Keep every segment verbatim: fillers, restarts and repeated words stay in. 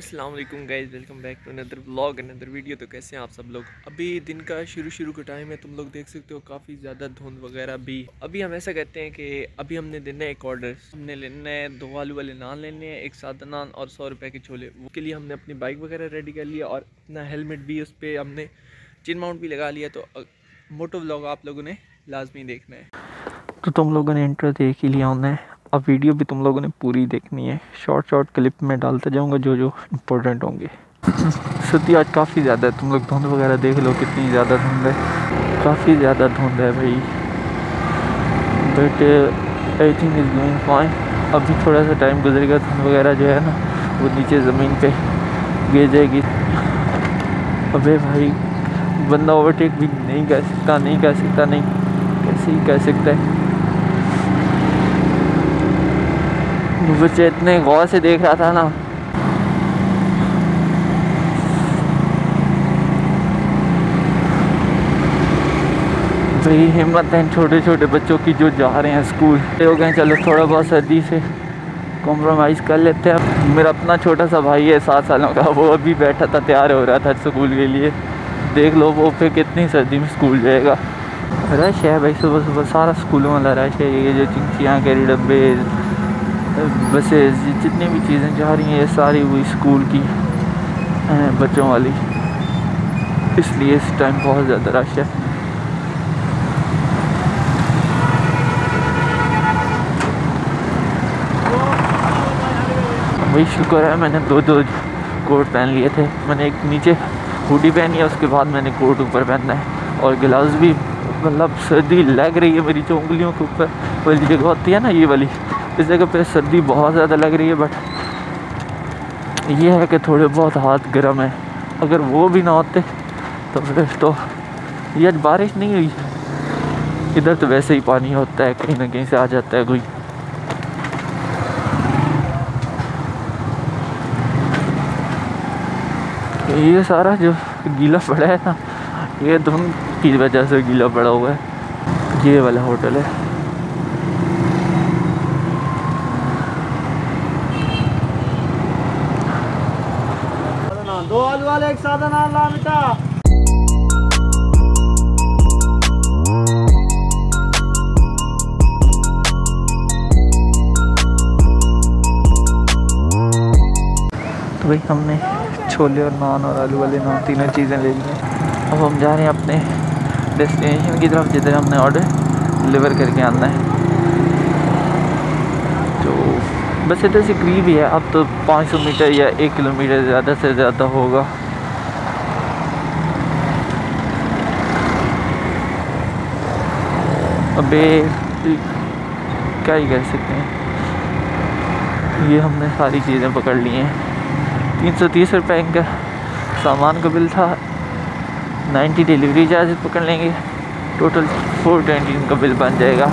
अस्सलाम वालेकुम guys, welcome back to another vlog another video. तो कैसे हैं आप सब लोग। अभी दिन का शुरू शुरू का टाइम है, तुम लोग देख सकते हो काफ़ी ज़्यादा धुंध वगैरह भी। अभी हम ऐसा करते हैं कि अभी हमने देना है एक ऑर्डर। हमने लेना है दो आलू वाले नान लेने हैं, एक सादा नान और सौ रुपये के छोले। वो के लिए हमने अपनी बाइक वगैरह रेडी कर लिया और अपना हेलमेट भी उस पर हमने चिन माउंट भी लगा लिया। तो मोटो व्लॉग आप लोगों ने लाजमी देखना है। तो तुम लोगों ने इंट्रो देख ही लिया होना है, अब वीडियो भी तुम लोगों ने पूरी देखनी है। शॉर्ट शॉर्ट क्लिप में डालते जाऊंगा जो जो इम्पोर्टेंट होंगे। सर्दी आज काफ़ी ज़्यादा है, तुम लोग धुंध वगैरह देख लो कितनी ज़्यादा धुंध है, काफ़ी ज़्यादा धुंध है भाई। But I think is going fine. अभी थोड़ा सा टाइम गुजरेगा, धुंध वगैरह जो है ना वो नीचे ज़मीन पे गिर जाएगी। अबे भाई बंदा ओवरटेक भी नहीं कर सकता, नहीं कर सकता, नहीं कैसे ही कर सकता है। बच्चे इतने गौर से देख रहा था ना, भाई हिम्मत है छोटे छोटे बच्चों की जो जा रहे हैं स्कूल। हो गए चलो थोड़ा बहुत सर्दी से कॉम्प्रोमाइज़ कर लेते हैं। मेरा अपना छोटा सा भाई है सात सालों का, वो अभी बैठा था तैयार हो रहा था स्कूल के लिए। देख लो वो फिर कितनी सर्दी में स्कूल जाएगा। रश है भाई, सुबह सुबह सारा स्कूलों वाला रश है। ये जो चिंचियाँ कैरी डब्बे बसेस जितनी भी चीज़ें जा रही हैं ये सारी हुई स्कूल की हैं, बच्चों वाली, इसलिए इस टाइम बहुत ज़्यादा रश है। वही शुक्र है मैंने दो दो कोट पहन लिए थे। मैंने एक नीचे हुडी पहनी है, उसके बाद मैंने कोट ऊपर पहनना है और ग्लव्स भी। मतलब सर्दी लग रही है मेरी जो उंगलियों के ऊपर वाली जगह होती है ना, ये वाली, इस जगह पे सर्दी बहुत ज़्यादा लग रही है। बट ये है कि थोड़े बहुत हाथ गर्म है, अगर वो भी ना होते तो फिर तो। ये आज बारिश नहीं हुई, इधर तो वैसे ही पानी होता है, कहीं ना कहीं से आ जाता है कोई। ये सारा जो गीला पड़ा है ना, ये धुंध की वजह से गीला पड़ा हुआ है। ये वाला होटल है। दो आलू वाले एक सादा नान ला बेटा। तो भाई हमने छोले और नान और आलू वाले नान तीनों चीज़ें ले ली हैं। अब हम जा रहे हैं अपने डेस्टिनेशन की तरफ, जिधर हमने ऑर्डर डिलीवर करके आना है। तो बस इधर से करीब ही है, अब तो पाँच सौ मीटर या एक किलोमीटर ज़्यादा से ज़्यादा होगा। अबे क्या ही कह सकते हैं। ये हमने सारी चीज़ें पकड़ ली हैं। तीन सौ तीस रुपये का सामान का बिल था, नाइन्टी डिलीवरी चार्ज पकड़ लेंगे, टोटल फोर ट्वेंटी का बिल बन जाएगा।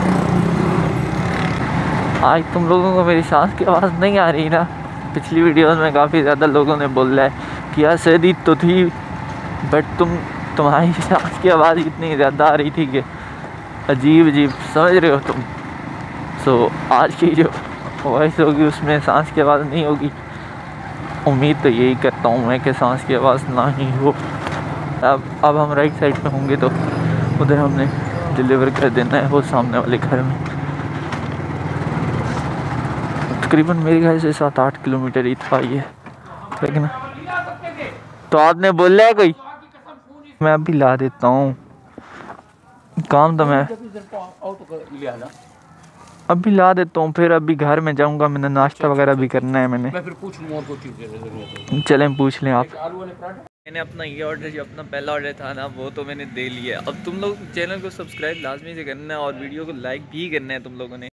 आज तुम लोगों को मेरी सांस की आवाज़ नहीं आ रही ना। पिछली वीडियोस में काफ़ी ज़्यादा लोगों ने बोला है कि यार सर्दी तो थी बट तुम तुम्हारी सांस की आवाज़ इतनी ज़्यादा आ रही थी कि अजीब अजीब, समझ रहे हो तुम। सो आज की जो वॉइस होगी उसमें सांस की आवाज़ नहीं होगी। उम्मीद तो यही करता हूँ मैं कि सांस की आवाज़ ना ही हो। अब अब हम राइट साइड पे होंगे तो उधर हमने डिलीवर कर देना है वो सामने वाले घर में। तकरीबन मेरे घर से सात आठ किलोमीटर ही था ये, लेकिन तो आपने बोला है कोई, मैं अभी ला देता हूँ काम तो मैं अभी ला देता हूँ, फिर अभी घर में जाऊँगा, मैंने नाश्ता वगैरह भी करना है। मैंने मैं फिर पूछ लूँ और कोई चीज़। चलें पूछ लें आप। मैंने अपना ये ऑर्डर जो अपना पहला ऑर्डर था ना वो तो मैंने दे लिया। अब तुम लोग चैनल को सब्सक्राइब लाजमी से करना है और वीडियो को लाइक भी करना है तुम लोगों ने।